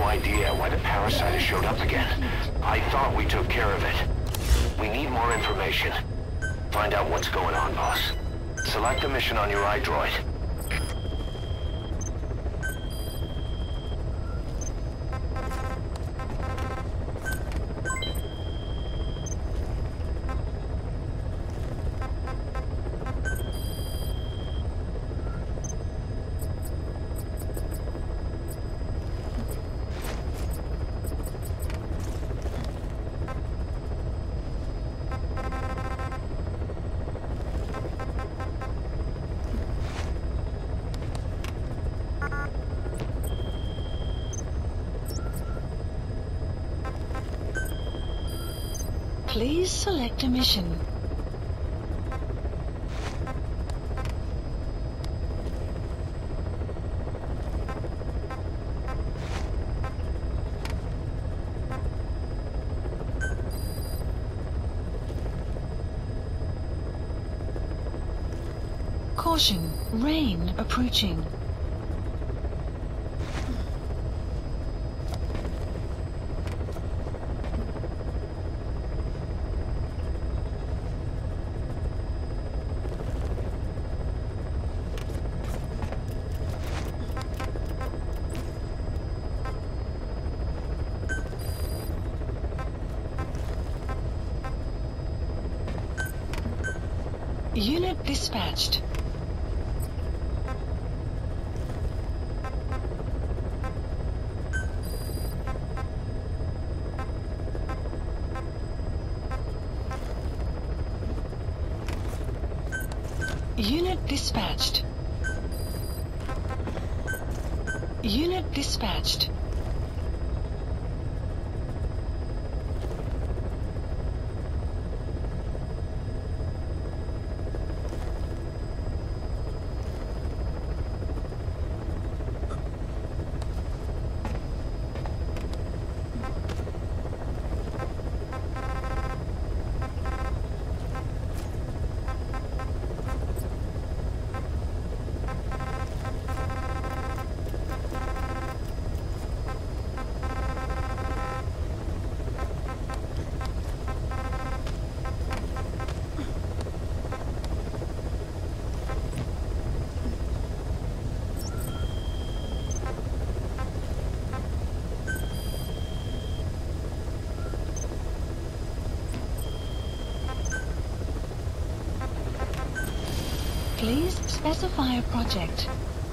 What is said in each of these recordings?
idea why the parasite has showed up again. I thought we took care of it. We need more information. Find out what's going on, boss. Select a mission on your iDroid. Please select a mission. Caution, rain approaching. Unit dispatched. Unit dispatched. Unit dispatched. Please specify a project.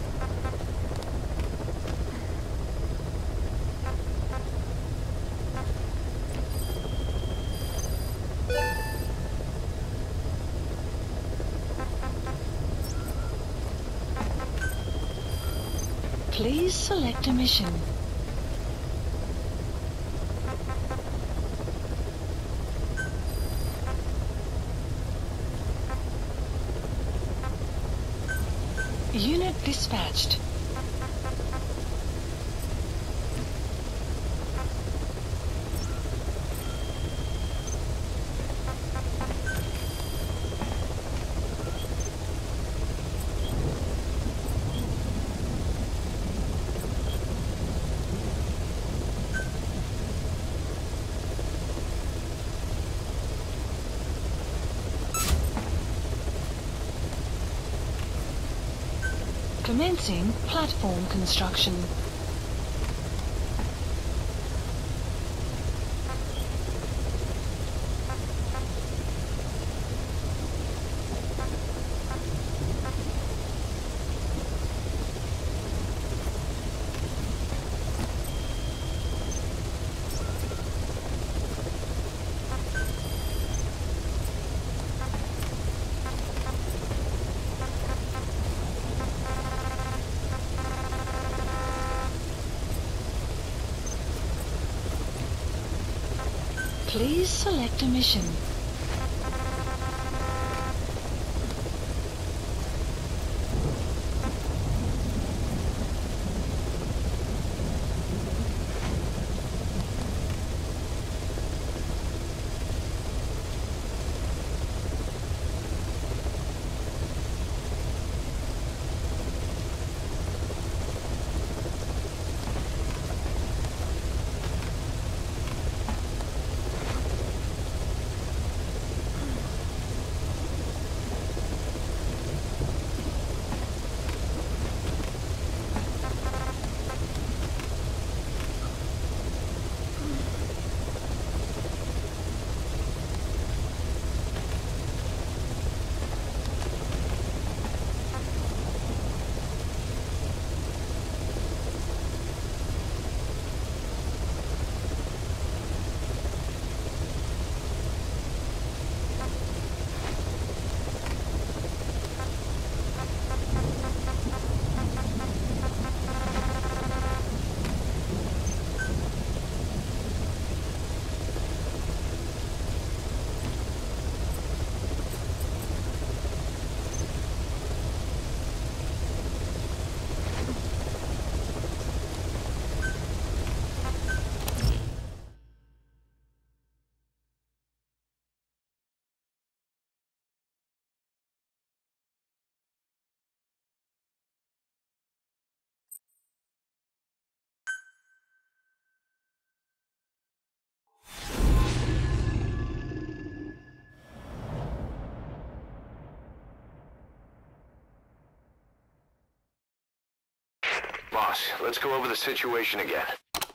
Please select a mission. Unit dispatched. Commencing platform construction. Please select a mission. Boss, let's go over the situation again.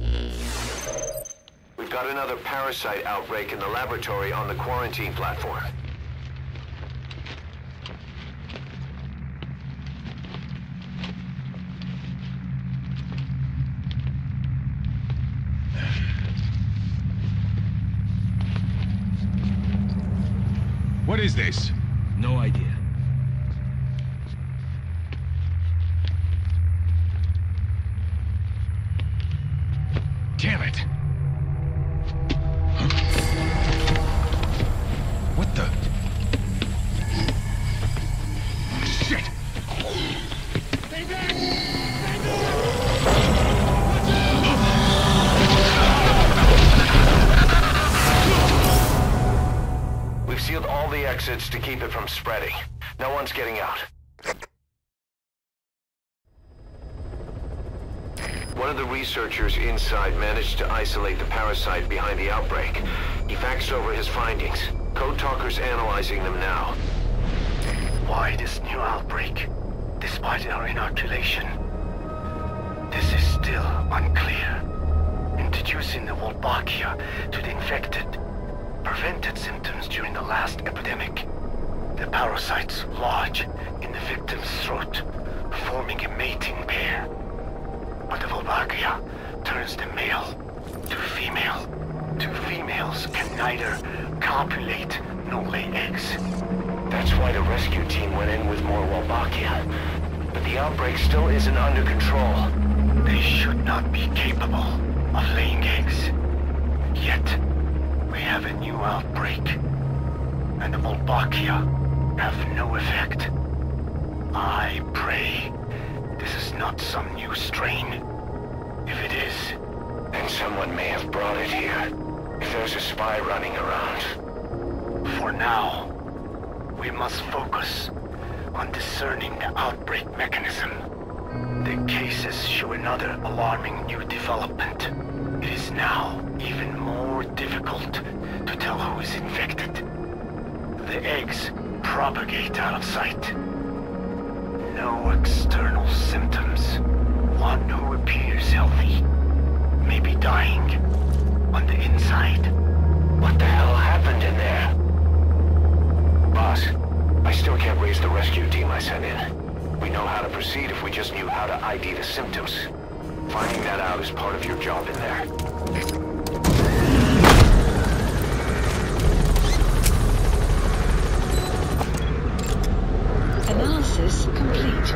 We've got another parasite outbreak in the laboratory on the quarantine platform. What is this? No idea. Damn it! Huh? What the? Shit! Stay back! Stay We've sealed all the exits to keep it from spreading. No one's getting out. One of the researchers inside managed to isolate the parasite behind the outbreak. He faxed over his findings. Code Talker's analyzing them now. Why this new outbreak, despite our inoculation? This is still unclear. Introducing the Wolbachia to the infected prevented symptoms during the last epidemic. The parasites lodge in the victim's throat, forming a mating pair. But the Wolbachia turns the male to female. Two females can neither copulate nor lay eggs. That's why the rescue team went in with more Wolbachia. But the outbreak still isn't under control. They should not be capable of laying eggs. Yet, we have a new outbreak. And the Wolbachia have no effect. I pray this is not some new strain. If it is, then someone may have brought it here. If there's a spy running around. For now, we must focus on discerning the outbreak mechanism. The cases show another alarming new development. It is now even more difficult to tell who is infected. The eggs propagate out of sight. No external symptoms. One who appears healthy may be dying on the inside. What the hell happened in there? Boss, I still can't raise the rescue team I sent in. We know how to proceed if we just knew how to ID the symptoms. Finding that out is part of your job in there. Analysis complete.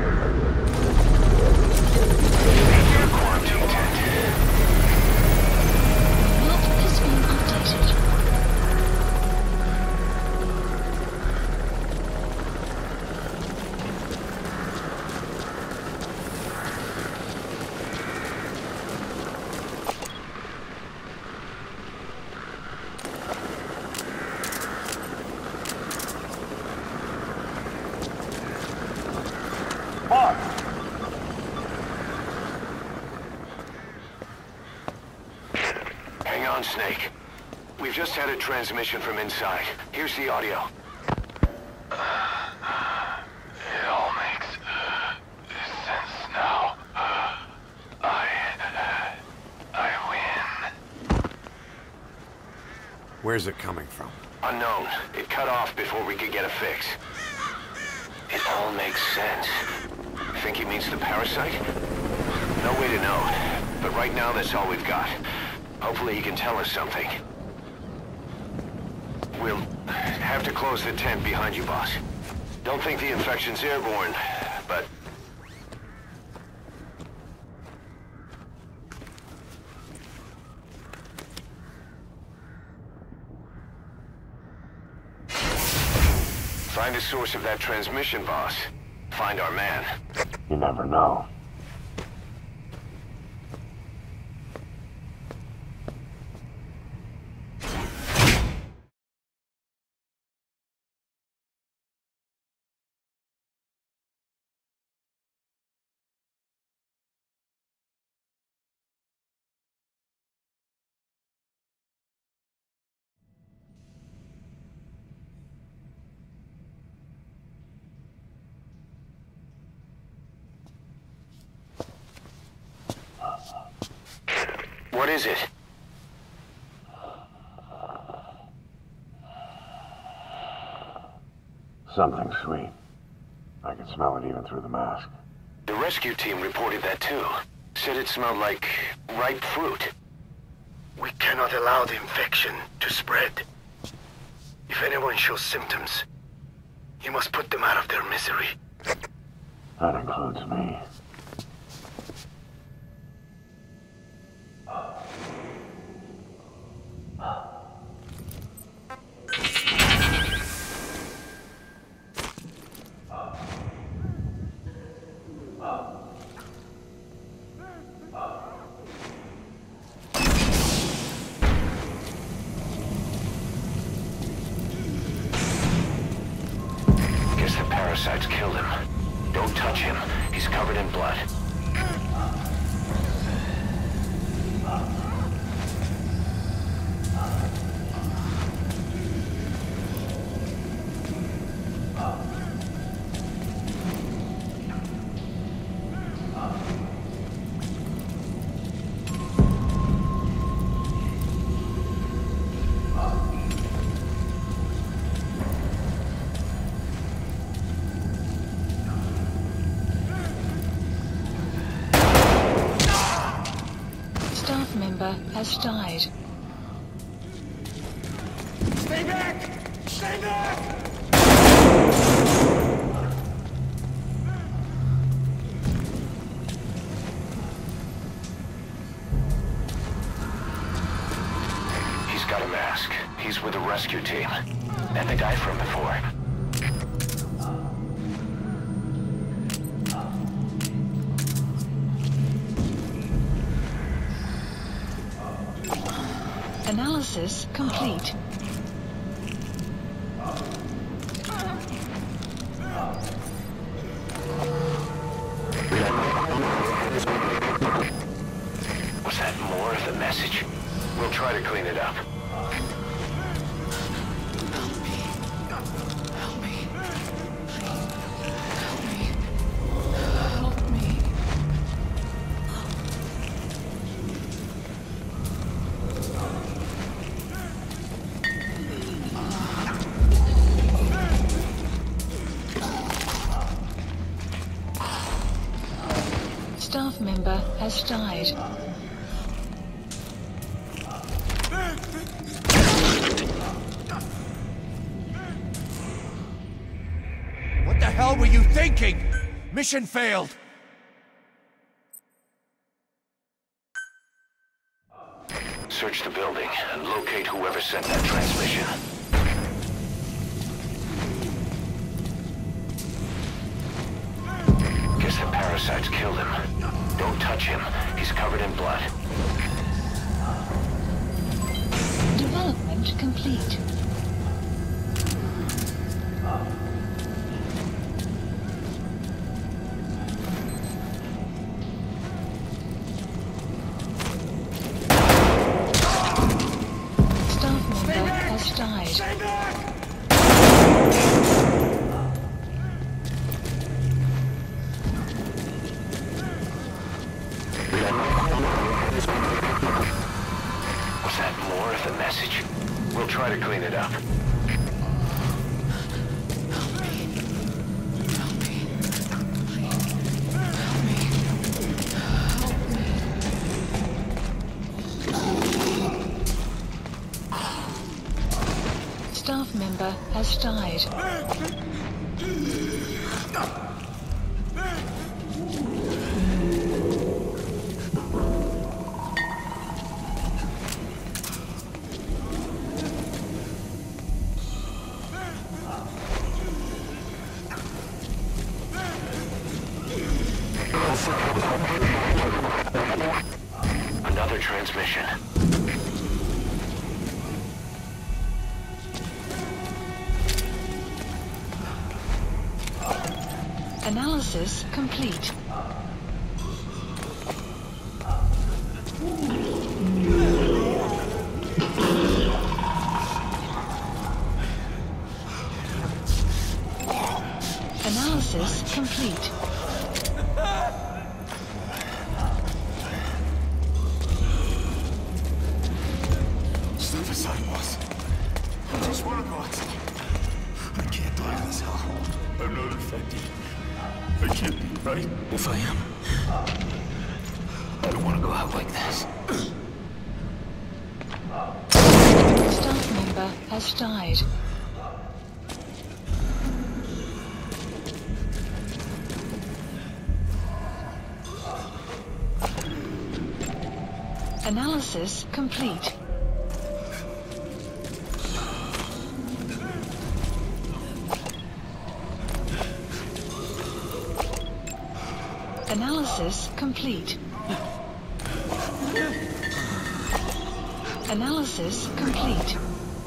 Quarantine tent. Map has been updated. Hang on, Snake. We've just had a transmission from inside. Here's the audio. It all makes sense now. I win. Where's it coming from? Unknown. It cut off before we could get a fix. It all makes sense. Think he means the parasite? No way to know. But right now, that's all we've got. Hopefully he can tell us something. We'll have to close the tent behind you, boss. Don't think the infection's airborne, but... Find the source of that transmission, boss. Find our man. You never know. What is it? Something sweet. I can smell it even through the mask. The rescue team reported that too. Said it smelled like ripe fruit. We cannot allow the infection to spread. If anyone shows symptoms, you must put them out of their misery. That includes me. Guess the parasites killed him. Don't touch him. He's covered in blood. Staff member has died. Stay back! Stay back! He's got a mask. He's with the rescue team. And the guy from before. Analysis complete. Was that more of the message? We'll try to clean it up. Staff member has died. What the hell were you thinking? Mission failed. Search the building and locate whoever sent that transmission. Guess the parasites killed him. Don't touch him. He's covered in blood. Development complete. Staff member has died. Stay back! Was that more of the message? We'll try to clean it up. Staff member has died. Another transmission. Analysis complete. Analysis complete. parasite was. I just want to go outside. I can't die in this hell. I'm not infected. I can't be, right? If I am, I don't want to go out like this. Staff member has died. Analysis complete. Analysis complete. Analysis complete.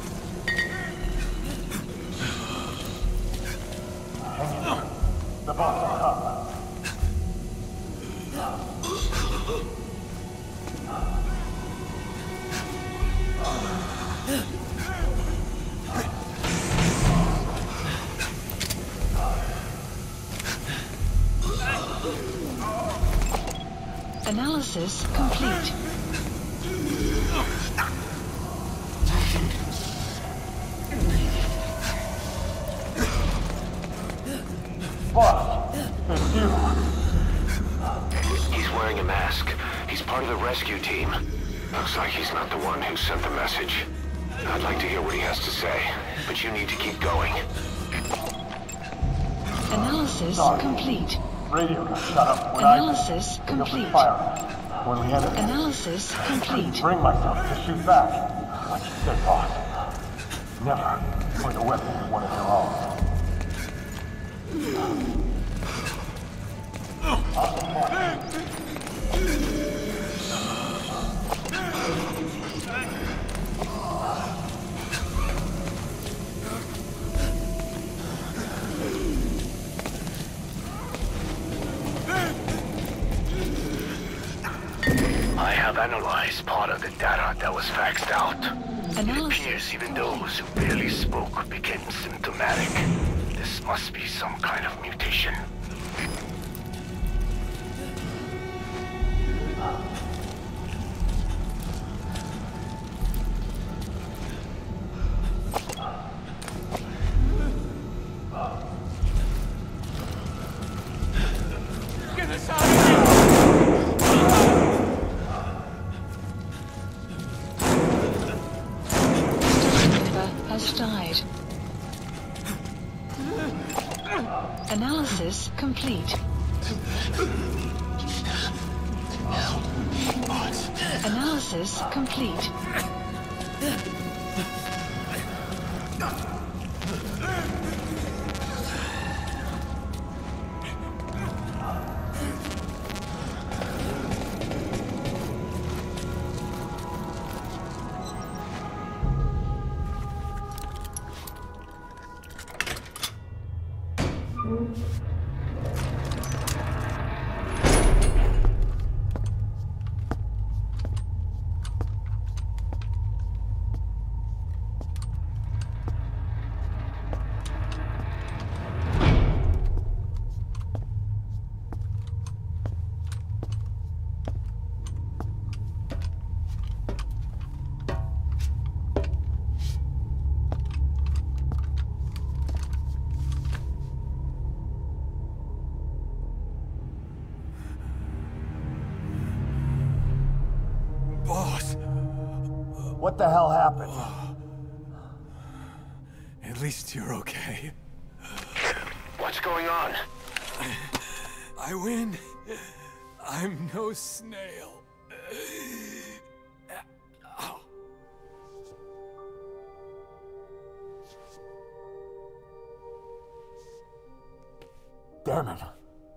The boss is up. Analysis complete. Boss, it's you. He's wearing a mask. He's part of the rescue team. Looks like he's not the one who sent the message. I'd like to hear what he has to say, but you need to keep going. Analysis complete. Radio got shut up when Analysis I complete. fire. When we entered, Analysis I complete. couldn't bring myself to shoot back. Like you said, boss. Never point a weapon at one of your own. I have analyzed part of the data that was faxed out. It appears even those who barely spoke became symptomatic. This must be some kind of mutation. Get us out of here! Has died. Analysis complete. Analysis complete. Boss, What the hell happened? at least you're okay. What's going on? I win. I'm no snail. Damn it.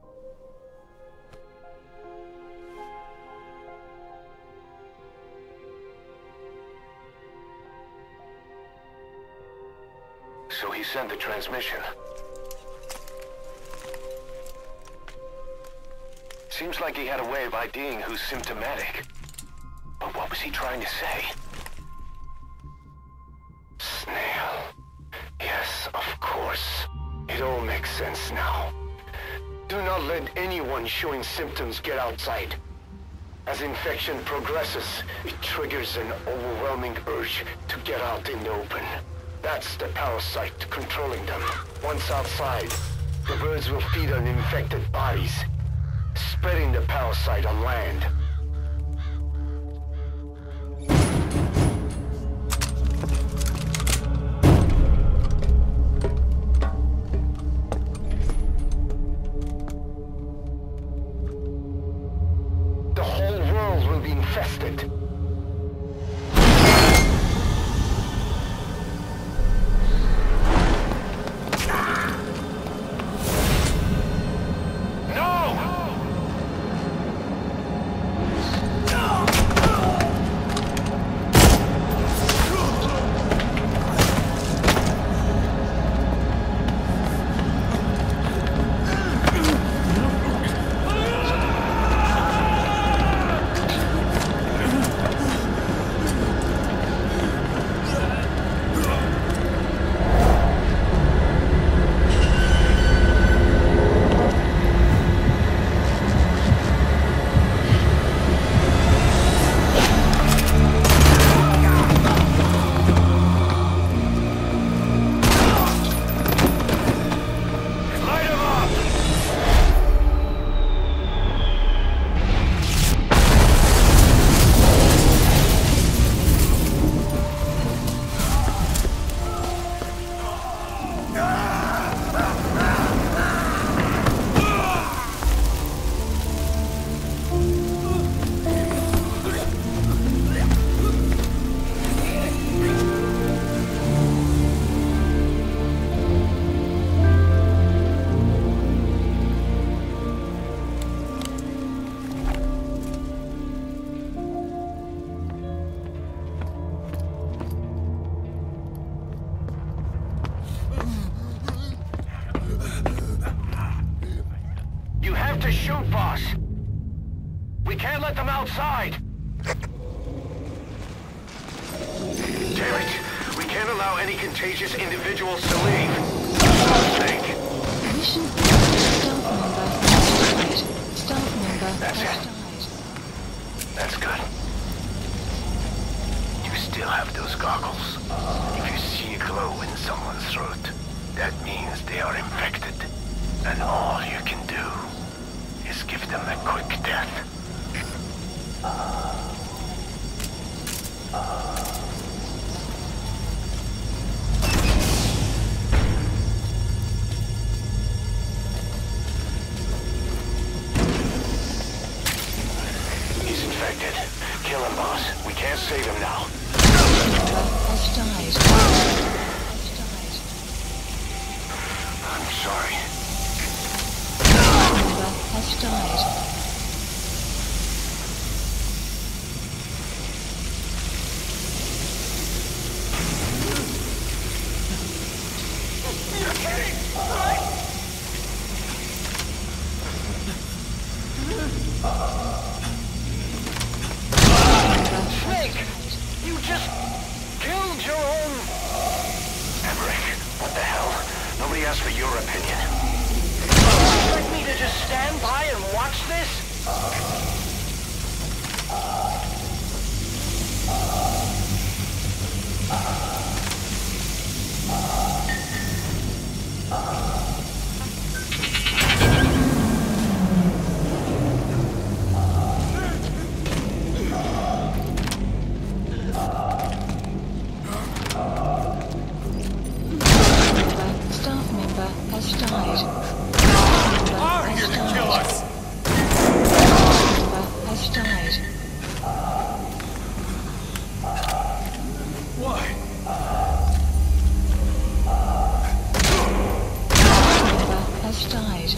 So he sent the transmission. Seems like he had a way of IDing who's symptomatic. But what was he trying to say? Snail. Yes, of course. It all makes sense now. Do not let anyone showing symptoms get outside. As infection progresses, it triggers an overwhelming urge to get out in the open. That's the parasite controlling them. Once outside, the birds will feed on infected bodies, spreading the parasite on land. The whole world will be infested. You have to shoot, boss. We can't let them outside. Damn it. We can't allow any contagious individuals to leave. Think. Mission staff member has died. Staff member That's has it. died. That's good. You still have those goggles. If you see a glow in someone's throat, that means they are infected. And all you can do is give them a quick death. He's infected. Kill him, boss. We can't save him now. Member has died. I'm sorry. Member has died. Snake! You just killed your own... Emmerich, what the hell? Nobody asked for your opinion. You expect me to just stand by and watch this? Staff member has died. Are here to kill us! Member has died. Why? Member has died.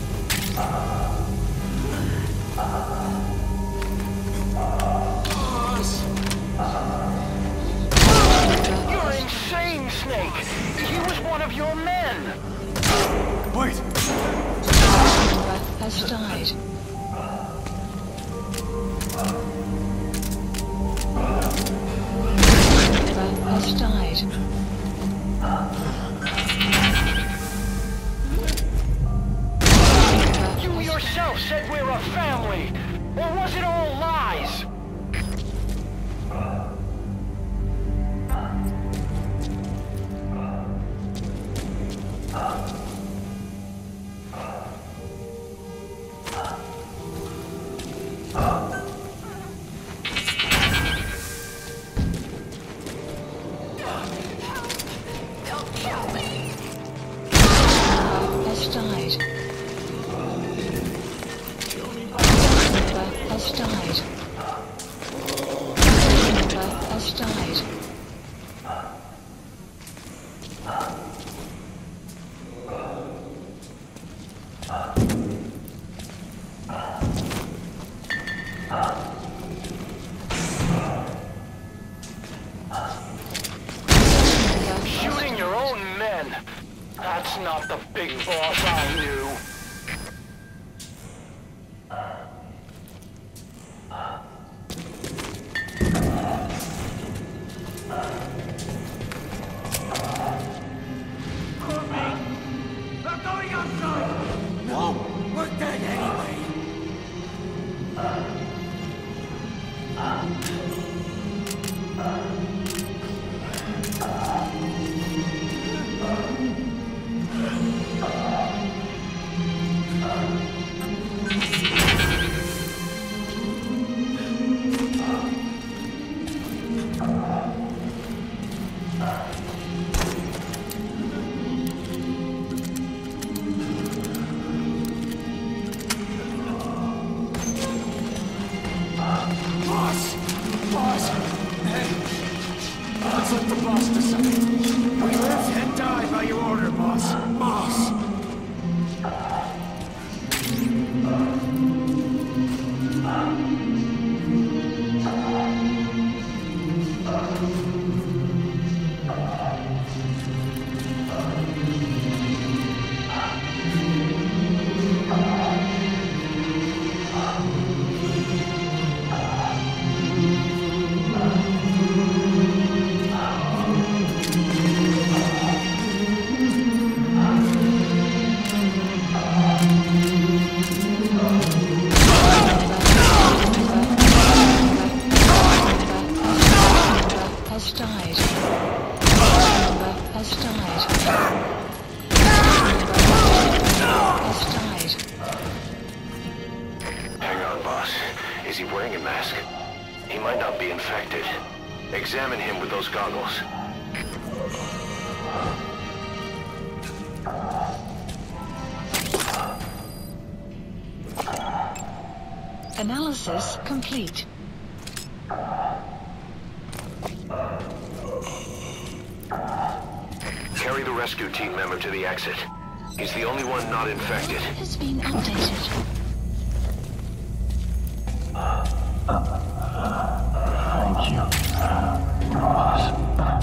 Member You're insane, Snake! He was one of your men! Wait! member has died. Member has died. You yourself said we're a family! Or was it all lies? Has died. Has died. Has died. Shooting your own men. That's not the big boss I knew. Is he wearing a mask? He might not be infected. Examine him with those goggles. Analysis complete. Carry the rescue team member to the exit. He's the only one not infected. Has been updated. Thank you, boss.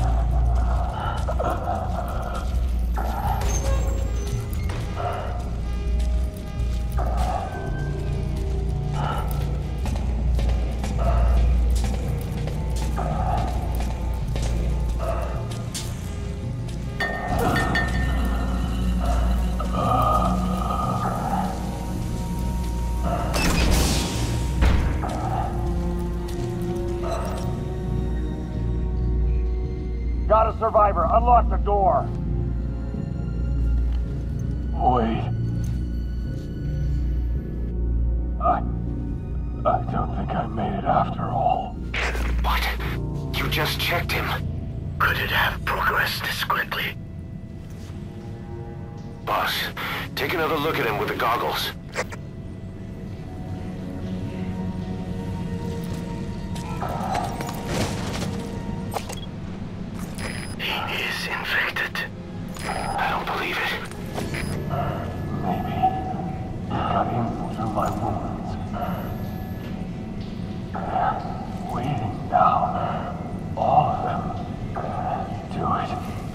Got a survivor. Unlock the door. Wait. I don't think I made it after all. What? You just checked him. Could it have progressed this quickly? Boss, take another look at him with the goggles. He is infected. I don't believe it. Maybe it got in through my wounds. They're waiting now. All of them. Do it.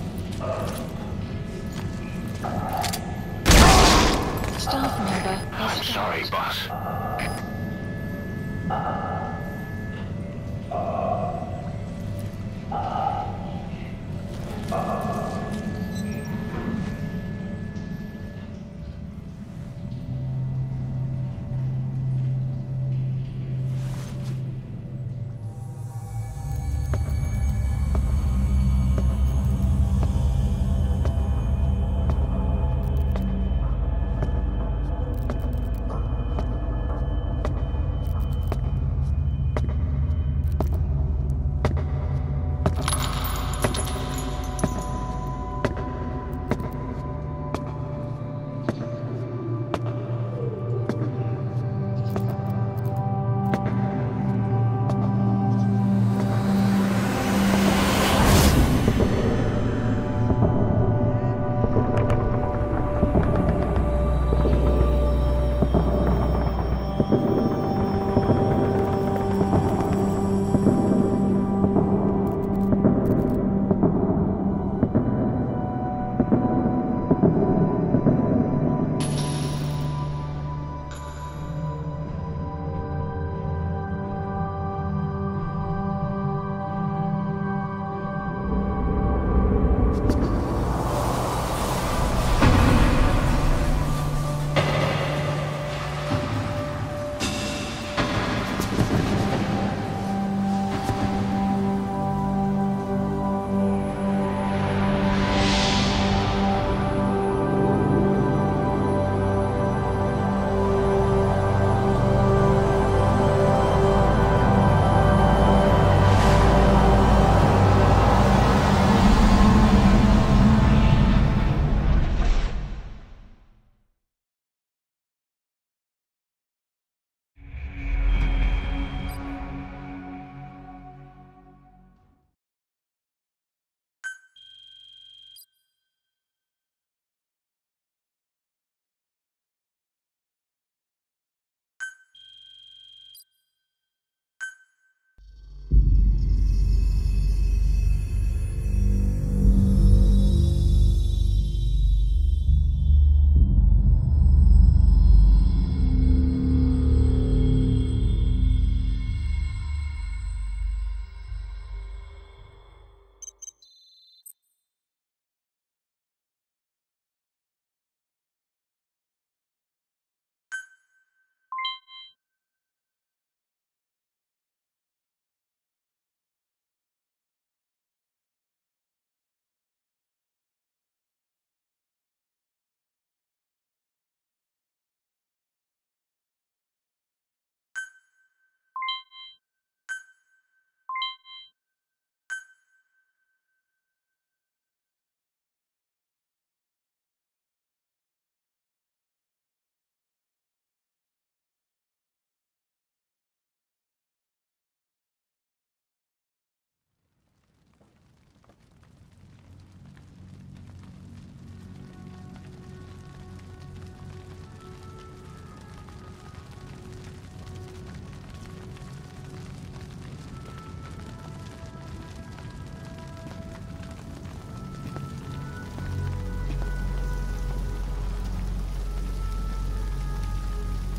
Staff member has I'm sorry, died. boss.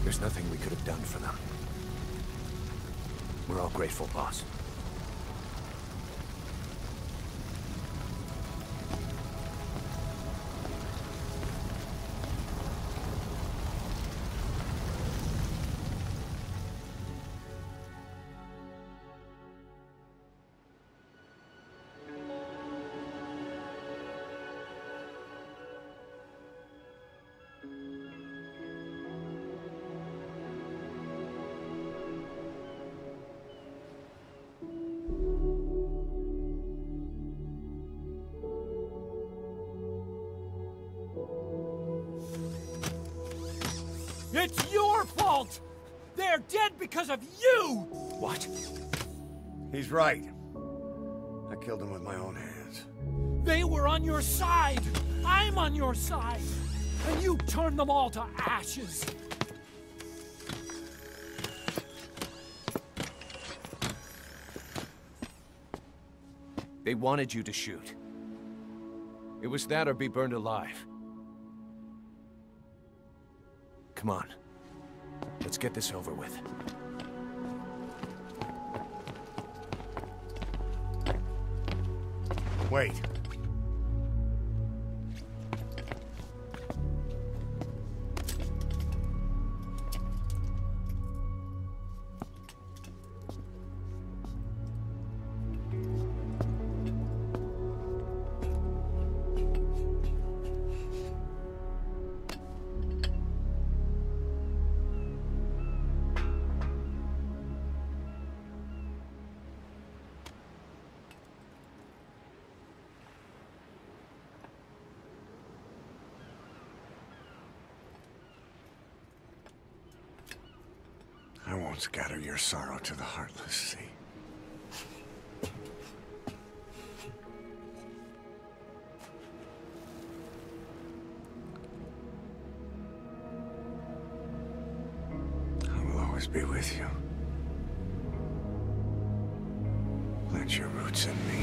There's nothing we could have done for them. We're all grateful, boss. It's your fault! They're dead because of you! What? He's right. I killed him with my own hands. They were on your side! I'm on your side! And you turned them all to ashes! They wanted you to shoot. It was that or be burned alive. Come on. Let's get this over with. Wait. I won't scatter your sorrow to the heartless sea. I will always be with you. Plant your roots in me.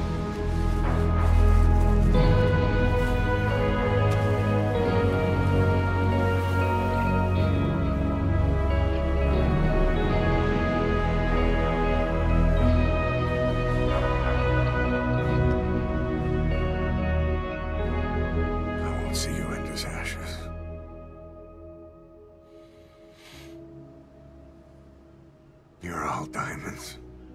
You're all diamonds.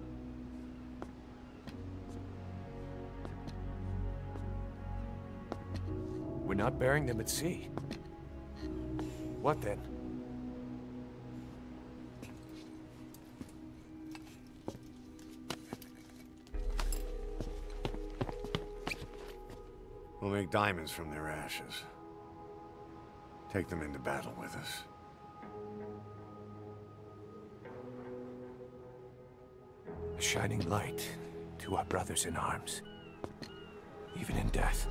We're not burying them at sea. What then? We'll make diamonds from their ashes. Take them into battle with us. A shining light to our brothers in arms, even in death.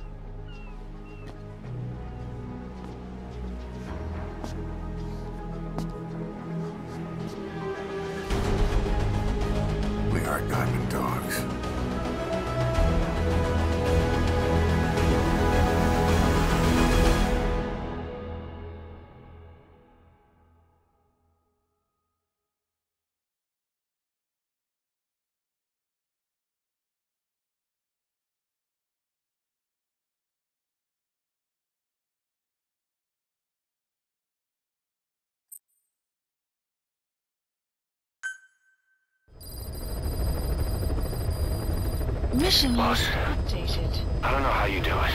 We are diamond dogs. Mission Boss. list updated. I don't know how you do it.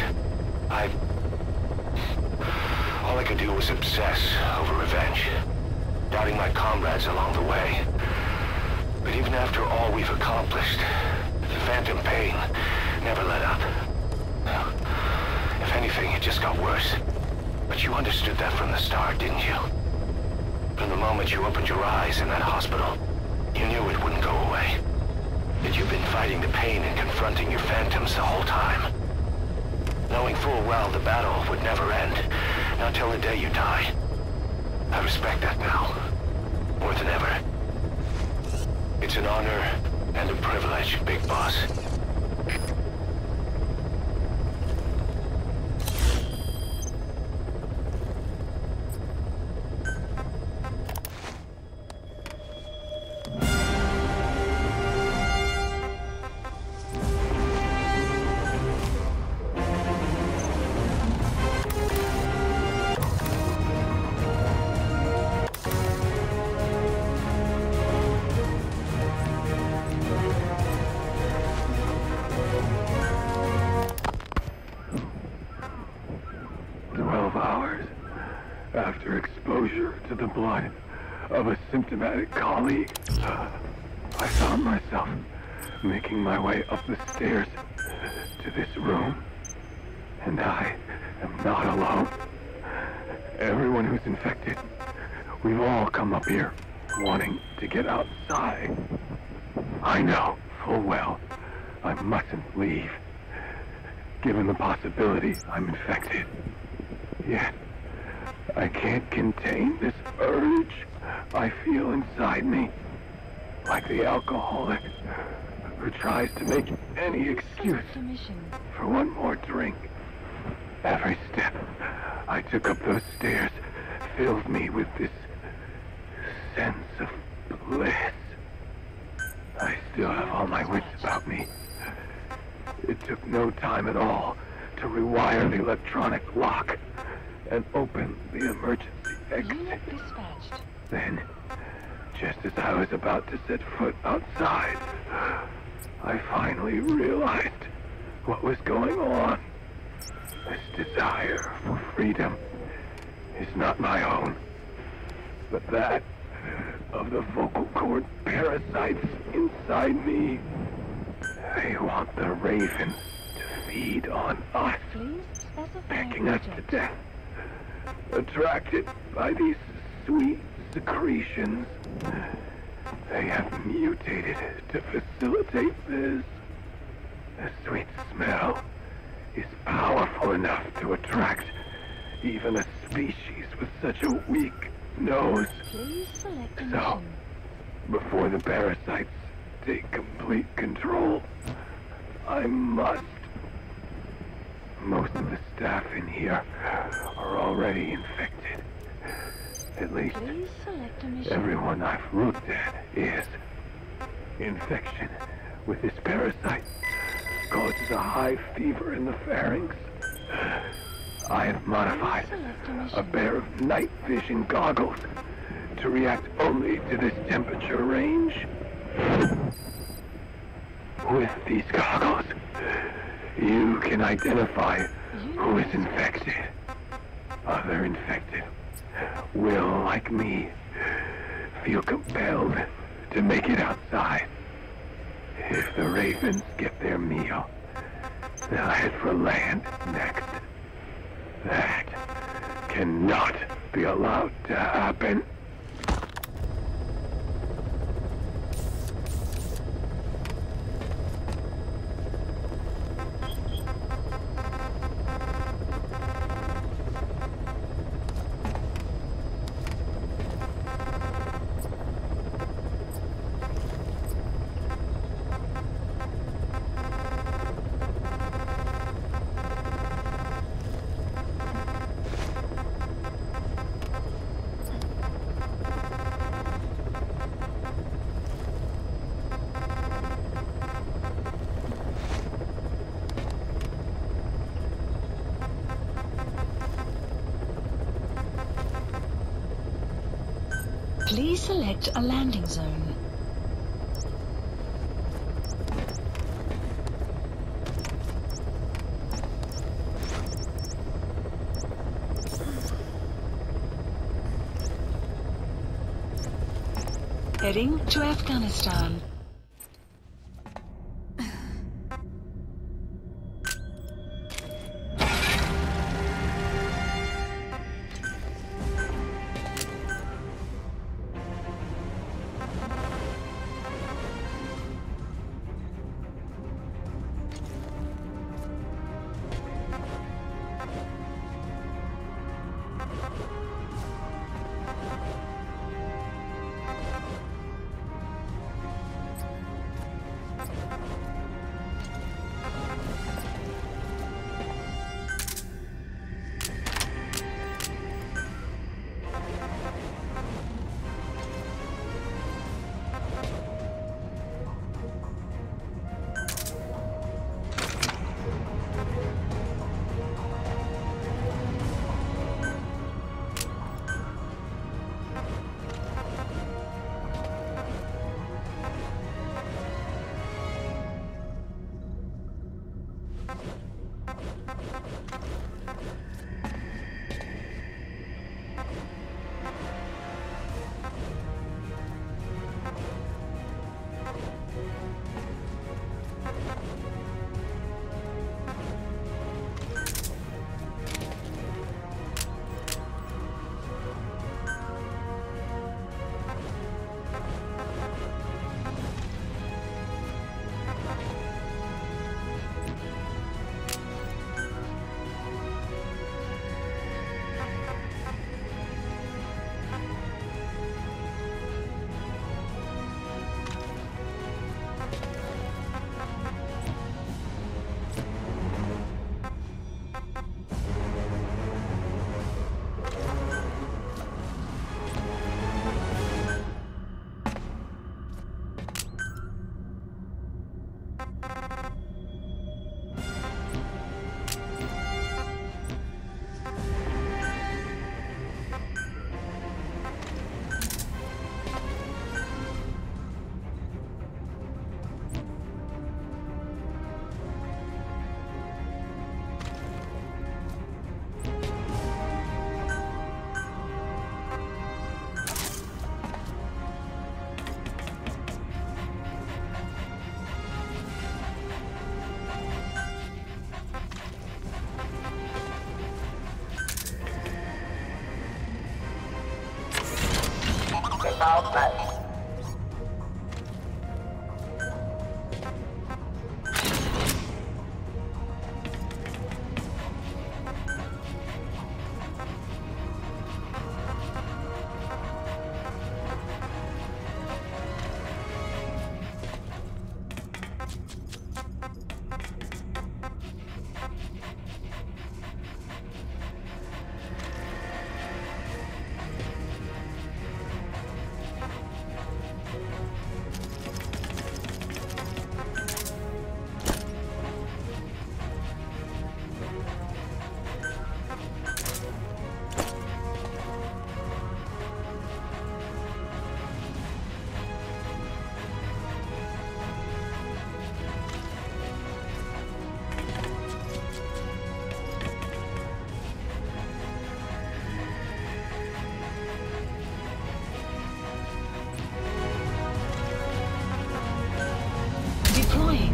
All I could do was obsess over revenge, doubting my comrades along the way. But even after all we've accomplished, the phantom pain never let up. If anything, it just got worse. But you understood that from the start, didn't you? From the moment you opened your eyes in that hospital, you knew it wouldn't go away. That you've been fighting the pain and confronting your phantoms the whole time. Knowing full well the battle would never end, not till the day you die. I respect that now, more than ever. It's an honor and a privilege, Big Boss. to the blood of a symptomatic colleague, I found myself making my way up the stairs to this room. And I am not alone. Everyone who's infected, we've all come up here wanting to get outside. I know full well I mustn't leave, given the possibility I'm infected. Yet, I can't contain this urge I feel inside me, like the alcoholic who tries to make any excuse for one more drink. Every step I took up those stairs filled me with this sense of bliss. I still have all my wits about me. It took no time at all to rewire the electronic lock and open the emergency exit. Then, just as I was about to set foot outside, I finally realized what was going on. This desire for freedom is not my own, but that of the vocal cord parasites inside me. They want the ravens to feed on us, pecking us to death, attracted by these sweet secretions. They have mutated to facilitate this. The sweet smell is powerful enough to attract even a species with such a weak nose. So, before the parasites take complete control, I must. Most of the staff in here are already infected. At least, everyone I've looked at is. Infection with this parasite causes a high fever in the pharynx. I have modified a pair of night vision goggles to react only to this temperature range. With these goggles, you can identify who is infected. Other infected will, like me, feel compelled to make it outside. If the ravens get their meal, they'll head for land next. That cannot be allowed to happen. Please select a landing zone. Heading to Afghanistan. What's next? Deploying.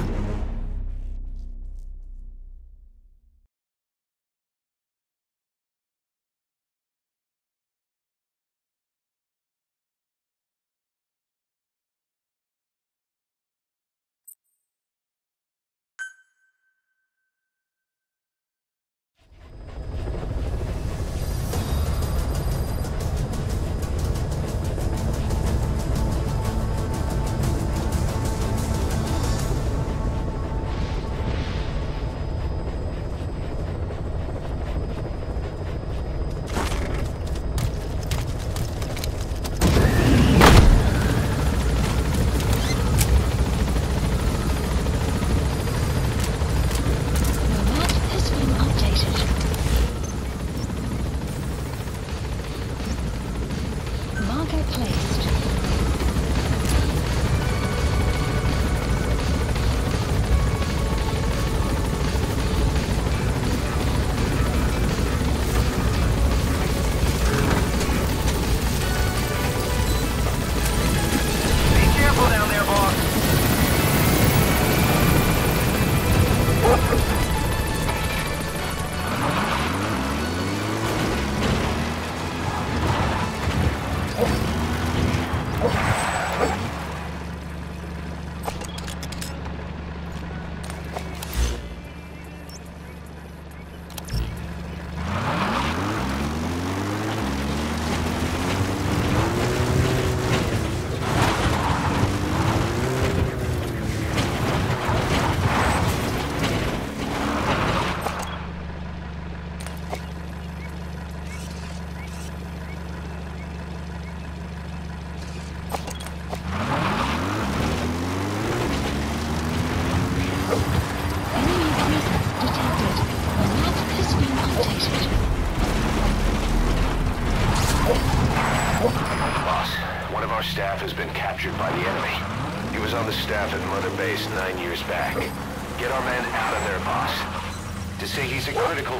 staff has been captured by the enemy. He was on the staff at Mother Base 9 years back. Get our men out of there, boss. To say he's a critical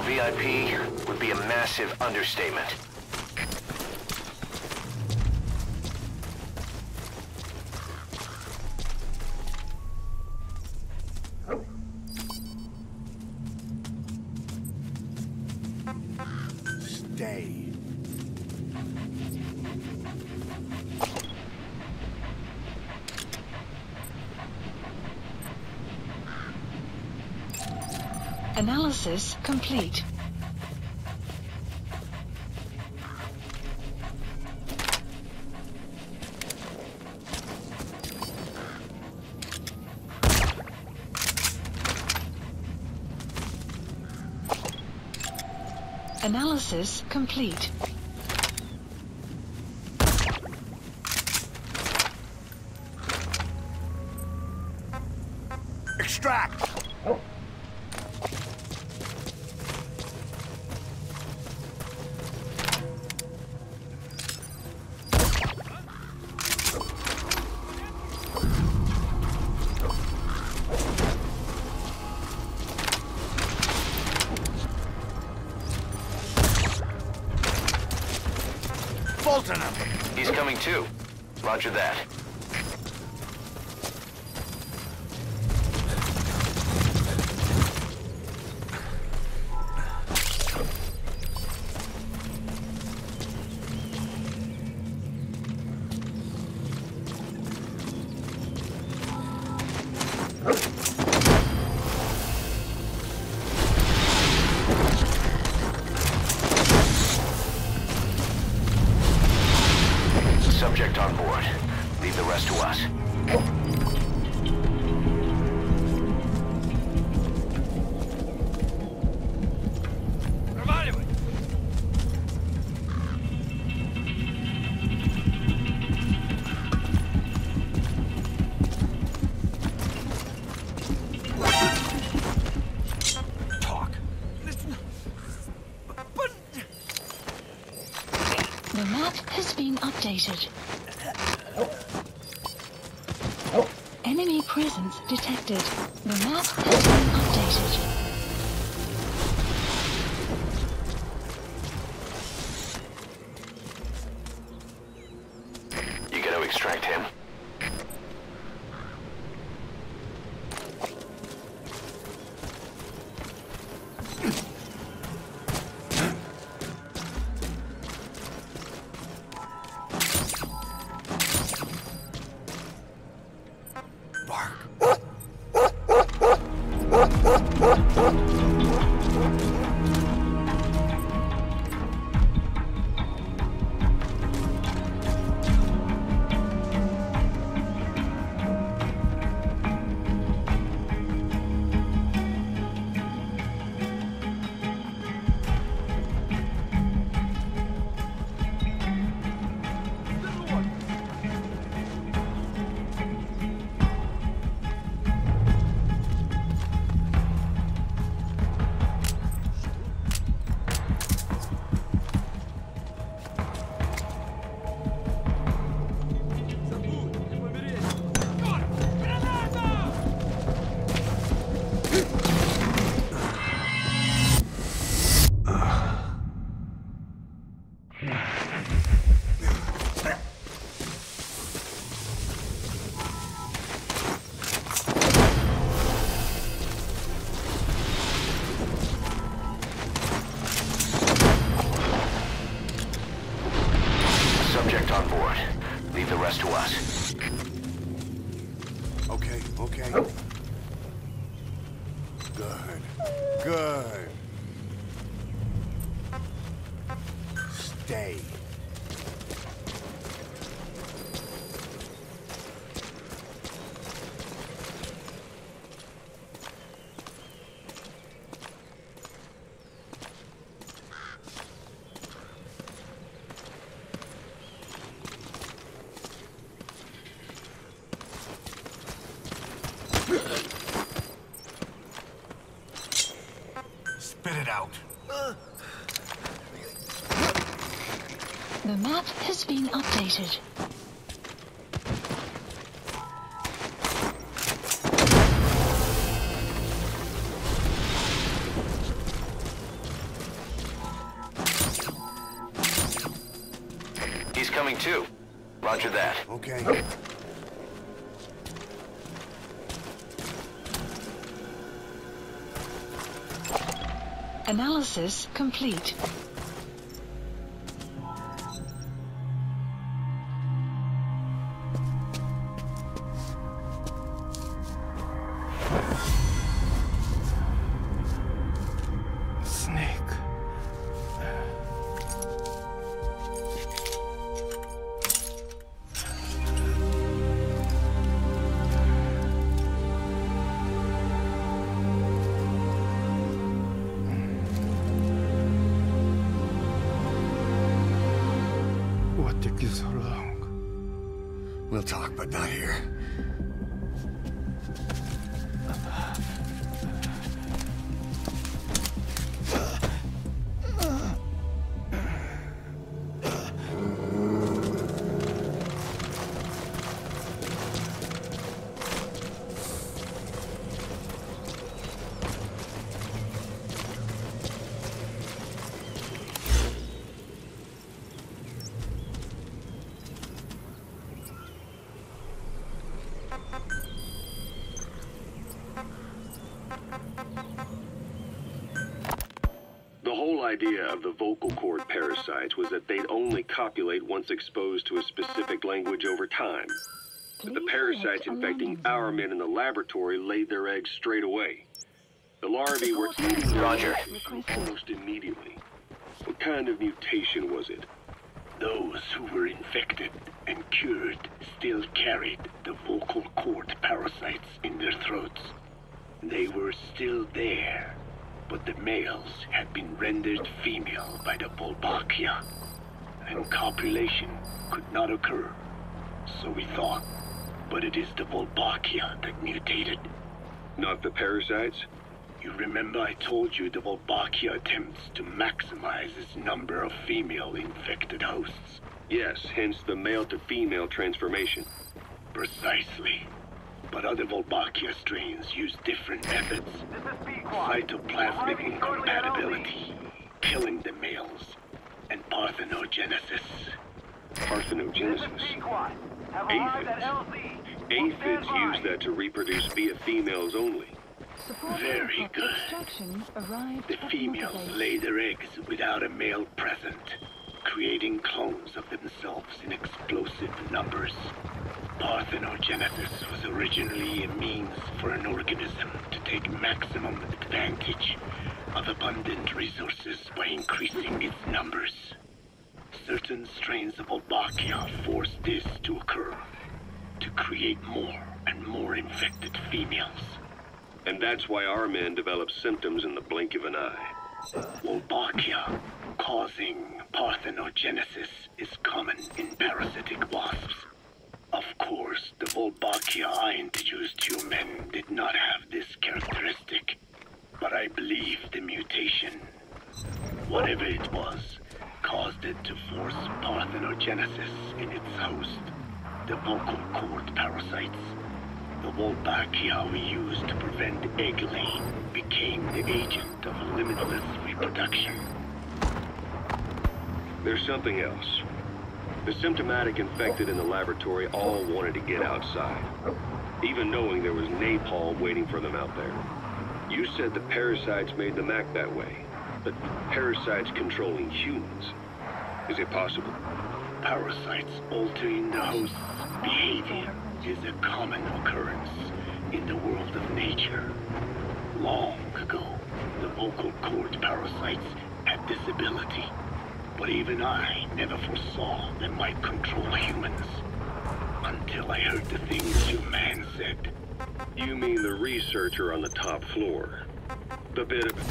VIP would be a massive understatement. Stay. Analysis complete. Analysis complete. Extract! He's coming too. Roger that. map has been updated. Enemy presence detected. The map has been updated. You gonna extract him? On board. Leave the rest to us. Okay. Good. Stay. Spit it out. The map has been updated. He's coming too. Roger that. Okay. Analysis complete. Snake. What took you so long? We'll talk, but not here. The whole idea of the vocal cord parasites was that they'd only copulate once exposed to a specific language over time. But the parasites infecting our men in the laboratory laid their eggs straight away. The larvae were eating Roger. almost immediately. What kind of mutation was it? Those who were infected and cured still carried the vocal cord parasites in their throats. They were still there, but the males had been rendered female by the Volbachia, and copulation could not occur. So we thought, but it is the Volbachia that mutated. Not the parasites? You remember I told you the Volbachia attempts to maximize its number of female infected hosts? Yes, hence the male-to-female transformation. Precisely. But other Wolbachia strains use different methods. Cytoplasmic incompatibility, killing the males, and parthenogenesis. Parthenogenesis? Aphids? Aphids use that to reproduce via females only. Very good. The females lay their eggs without a male present, creating clones of themselves in explosive numbers. Parthenogenesis was originally a means for an organism to take maximum advantage of abundant resources by increasing its numbers. Certain strains of Wolbachia force this to occur, to create more and more infected females. And that's why our men develop symptoms in the blink of an eye. Wolbachia causing parthenogenesis is common in parasitic wasps. Of course, the Wolbachia I introduced to you men did not have this characteristic, but I believe the mutation, whatever it was, caused it to force parthenogenesis in its host, the vocal cord parasites. The Wolbachia we used to prevent egg laying became the agent of limitless reproduction. There's something else. The symptomatic infected in the laboratory all wanted to get outside, even knowing there was napalm waiting for them out there. You said the parasites made them act that way, but parasites controlling humans. Is it possible? Parasites altering the host's behavior is a common occurrence in the world of nature. Long ago, the vocal cord parasites had this ability, but even I never foresaw they might control humans. Until I heard the things your man said. You mean the researcher on the top floor? The bit of...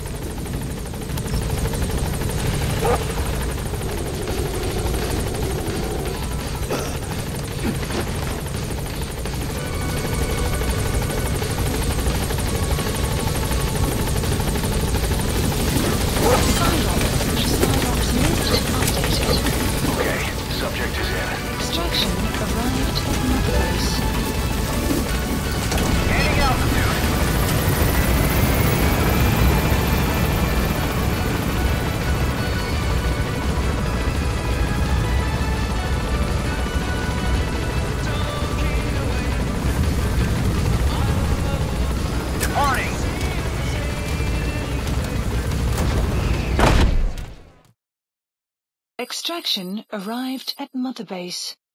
Extraction arrived at Mother Base.